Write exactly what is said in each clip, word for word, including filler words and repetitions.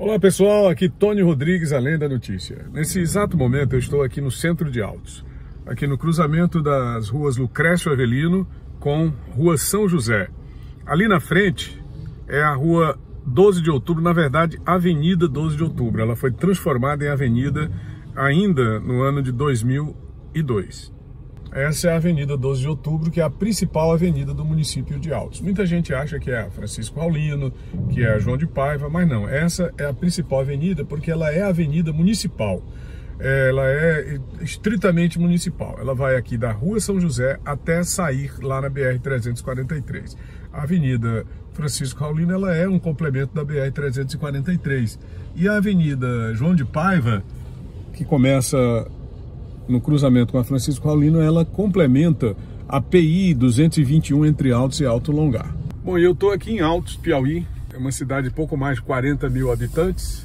Olá pessoal, aqui Tony Rodrigues, Além da Notícia. Nesse exato momento eu estou aqui no centro de Altos, aqui no cruzamento das ruas Lucrécio Avelino com Rua São José. Ali na frente é a Rua doze de Outubro, na verdade Avenida doze de Outubro. Ela foi transformada em avenida ainda no ano de dois mil e dois. Essa é a Avenida doze de Outubro, que é a principal avenida do município de Altos. Muita gente acha que é a Francisco Raulino, que é a João de Paiva, mas não. Essa é a principal avenida porque ela é a avenida municipal. Ela é estritamente municipal. Ela vai aqui da Rua São José até sair lá na B R trezentos e quarenta e três. A Avenida Francisco Raulino ela é um complemento da B R trezentos e quarenta e três. E a Avenida João de Paiva, que começa no cruzamento com a Francisco Raulino, ela complementa a P I duzentos e vinte e um entre Altos e Alto Longar. Bom, eu estou aqui em Altos, Piauí, é uma cidade de pouco mais de quarenta mil habitantes,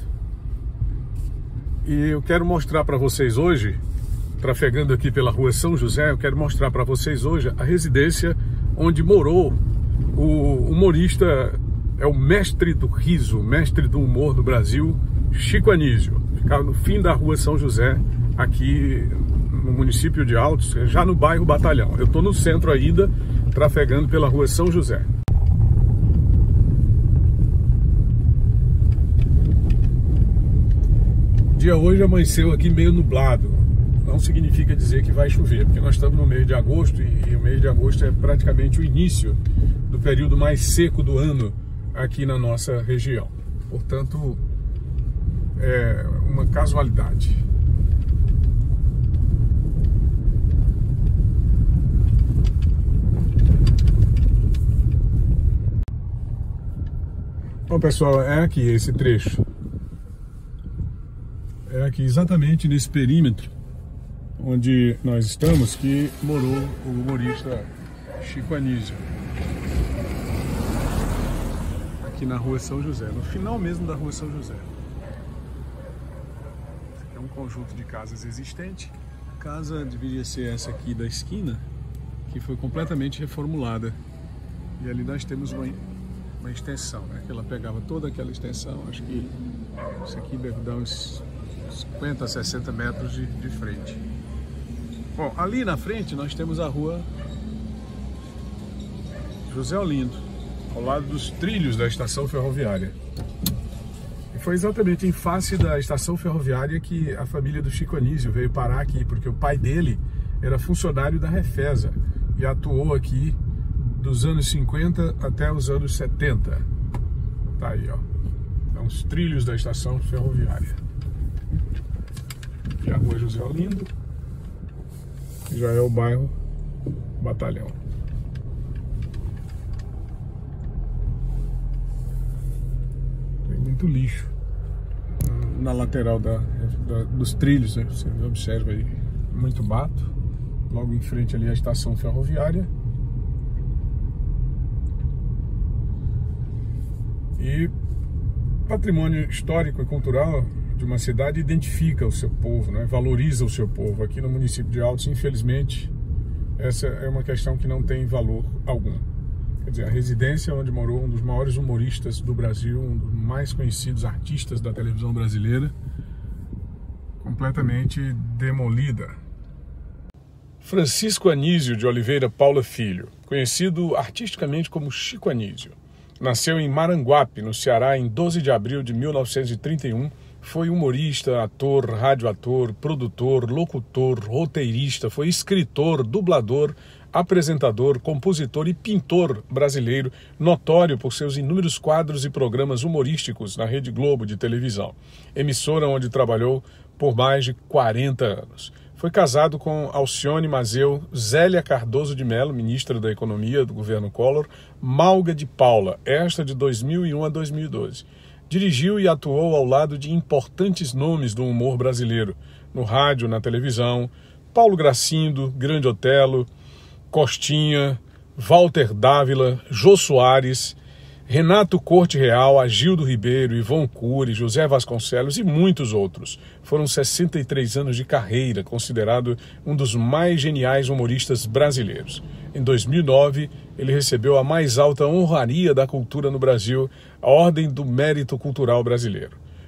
e eu quero mostrar para vocês hoje, trafegando aqui pela Rua São José, eu quero mostrar para vocês hoje a residência onde morou o humorista, é o mestre do riso, mestre do humor do Brasil, Chico Anísio. Ficava no fim da Rua São José, aqui no município de Altos, já no bairro Batalhão. Eu estou no centro ainda, trafegando pela Rua São José. O dia hoje amanheceu aqui meio nublado. Não significa dizer que vai chover, porque nós estamos no mês de agosto e o mês de agosto é praticamente o início do período mais seco do ano aqui na nossa região. Portanto, é uma casualidade. Bom, pessoal, é aqui esse trecho. É aqui exatamente nesse perímetro onde nós estamos que morou o humorista Chico Anísio. Aqui na Rua São José, no final mesmo da Rua São José. Esse aqui é um conjunto de casas existente. A casa deveria ser essa aqui da esquina, que foi completamente reformulada. E ali nós temos uma uma extensão, né? Que ela pegava toda aquela extensão, acho que isso aqui deve dar uns cinquenta, sessenta metros de, de frente. Bom, ali na frente nós temos a Rua José Olindo, ao lado dos trilhos da estação ferroviária. E foi exatamente em face da estação ferroviária que a família do Chico Anísio veio parar aqui, porque o pai dele era funcionário da Refesa e atuou aqui dos anos cinquenta até os anos setenta. Tá aí, ó. São os trilhos da estação ferroviária. E a Rua José Olindo, que já é o bairro Batalhão. Tem muito lixo na lateral da, da, dos trilhos, né? Você observa aí, muito mato. Logo em frente ali a estação ferroviária. E patrimônio histórico e cultural de uma cidade identifica o seu povo, né? Valoriza o seu povo. Aqui no município de Altos, infelizmente, essa é uma questão que não tem valor algum. Quer dizer, a residência onde morou um dos maiores humoristas do Brasil, um dos mais conhecidos artistas da televisão brasileira, completamente demolida. Francisco Anísio de Oliveira Paula Filho, conhecido artisticamente como Chico Anísio. Nasceu em Maranguape, no Ceará, em doze de abril de mil novecentos e trinta e um. Foi humorista, ator, radioator, produtor, locutor, roteirista, foi escritor, dublador, apresentador, compositor e pintor brasileiro, notório por seus inúmeros quadros e programas humorísticos na Rede Globo de televisão, emissora onde trabalhou por mais de quarenta anos. Foi casado com Alcione Mazeu, Zélia Cardoso de Mello, ministra da Economia do governo Collor, Malga de Paula, esta de dois mil e um a dois mil e doze. Dirigiu e atuou ao lado de importantes nomes do humor brasileiro, no rádio, na televisão, Paulo Gracindo, Grande Otelo, Costinha, Walter Dávila, Jô Soares, Renato Corte Real, Agildo Ribeiro, Ivon Cury, José Vasconcelos e muitos outros. Foram sessenta e três anos de carreira, considerado um dos mais geniais humoristas brasileiros. Em dois mil e nove, ele recebeu a mais alta honraria da cultura no Brasil, a Ordem do Mérito Cultural Brasileiro.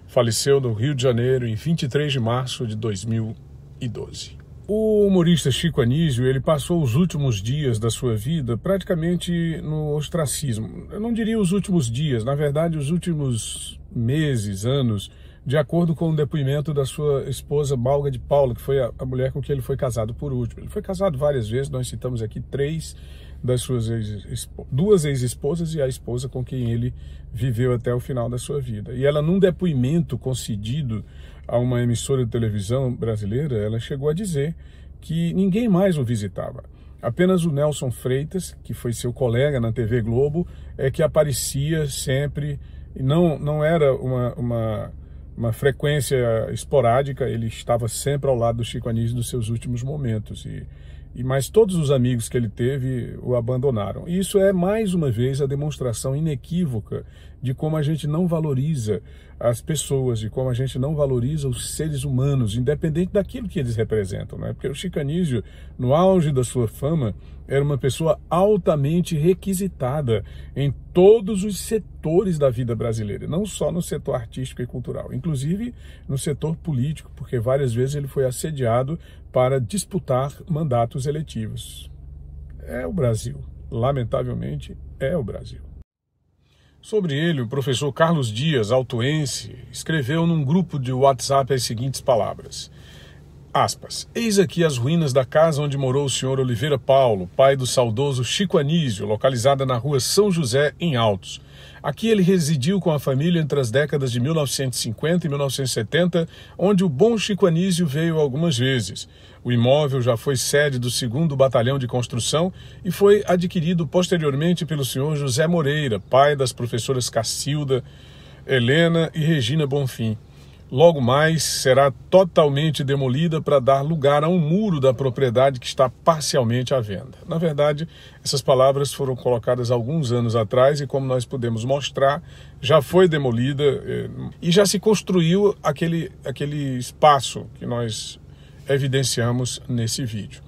faleceu no Rio de Janeiro em vinte e três de março de dois mil e doze. O humorista Chico Anísio, ele passou os últimos dias da sua vida praticamente no ostracismo. Eu não diria os últimos dias, na verdade os últimos meses, anos, de acordo com o depoimento da sua esposa Balga de Paula, que foi a, a mulher com quem ele foi casado por último. Ele foi casado várias vezes, nós citamos aqui três das suas ex, duas ex-esposas e a esposa com quem ele viveu até o final da sua vida. E ela, num depoimento concedido a uma emissora de televisão brasileira, ela chegou a dizer que ninguém mais o visitava. Apenas o Nelson Freitas, que foi seu colega na T V Globo, é que aparecia sempre, e não, não era uma, uma, uma frequência esporádica, ele estava sempre ao lado do Chico Anísio nos seus últimos momentos. E, e mas todos os amigos que ele teve o abandonaram. E isso é, mais uma vez, a demonstração inequívoca de como a gente não valoriza as pessoas, de como a gente não valoriza os seres humanos, independente daquilo que eles representam, né? Porque o Chico Anísio, no auge da sua fama, era uma pessoa altamente requisitada em todos os setores da vida brasileira, não só no setor artístico e cultural, inclusive no setor político, porque várias vezes ele foi assediado para disputar mandatos eletivos. É o Brasil, lamentavelmente é o Brasil. Sobre ele, o professor Carlos Dias, altoense, escreveu num grupo de WhatsApp as seguintes palavras. Aspas. Eis aqui as ruínas da casa onde morou o senhor Oliveira Paulo, pai do saudoso Chico Anísio, localizada na rua São José, em Altos. Aqui ele residiu com a família entre as décadas de mil novecentos e cinquenta e mil novecentos e setenta, onde o bom Chico Anísio veio algumas vezes. O imóvel já foi sede do segundo Batalhão de Construção e foi adquirido posteriormente pelo senhor José Moreira, pai das professoras Cacilda, Helena e Regina Bonfim. Logo mais será totalmente demolida para dar lugar a um muro da propriedade que está parcialmente à venda. Na verdade, essas palavras foram colocadas alguns anos atrás e, como nós podemos mostrar, já foi demolida e já se construiu aquele, aquele espaço que nós evidenciamos nesse vídeo.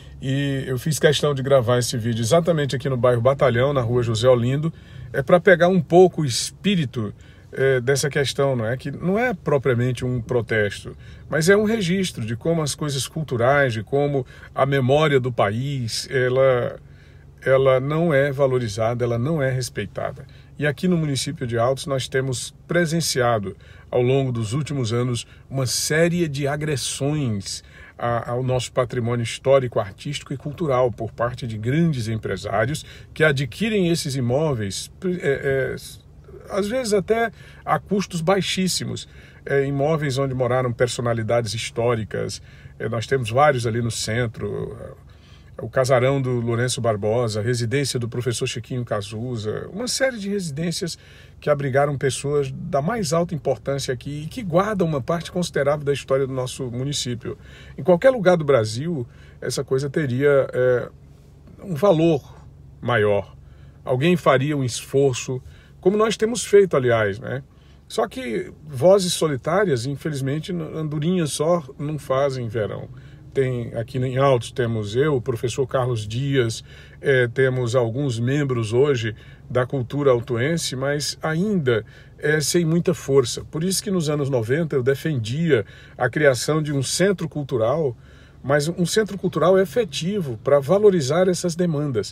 E eu fiz questão de gravar esse vídeo exatamente aqui no bairro Batalhão, na rua José Olindo, é para pegar um pouco o espírito É, dessa questão, não é? Que não é propriamente um protesto, mas é um registro de como as coisas culturais, de como a memória do país, ela, ela não é valorizada, ela não é respeitada. E aqui no município de Altos nós temos presenciado ao longo dos últimos anos uma série de agressões a, ao nosso patrimônio histórico, artístico e cultural por parte de grandes empresários que adquirem esses imóveis é, é, às vezes até a custos baixíssimos, é, imóveis onde moraram personalidades históricas. É, nós temos vários ali no centro, é, o casarão do Lourenço Barbosa, a residência do professor Chiquinho Cazuza, uma série de residências que abrigaram pessoas da mais alta importância aqui e que guardam uma parte considerável da história do nosso município. Em qualquer lugar do Brasil, essa coisa teria é, um valor maior. Alguém faria um esforço, como nós temos feito, aliás, né? Só que vozes solitárias, infelizmente, andorinhas só não fazem verão. Tem, aqui em Altos temos eu, o professor Carlos Dias, é, temos alguns membros hoje da cultura altoense, mas ainda é, sem muita força. Por isso que nos anos noventa eu defendia a criação de um centro cultural, mas um centro cultural efetivo para valorizar essas demandas.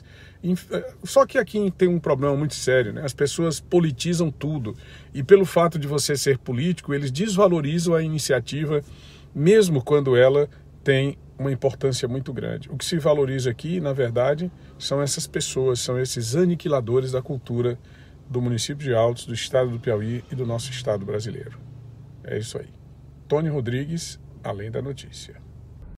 Só que aqui tem um problema muito sério, né? As pessoas politizam tudo e pelo fato de você ser político, eles desvalorizam a iniciativa, mesmo quando ela tem uma importância muito grande. O que se valoriza aqui, na verdade, são essas pessoas, são esses aniquiladores da cultura do município de Altos, do estado do Piauí e do nosso estado brasileiro. É isso aí. Tony Rodrigues, Além da Notícia.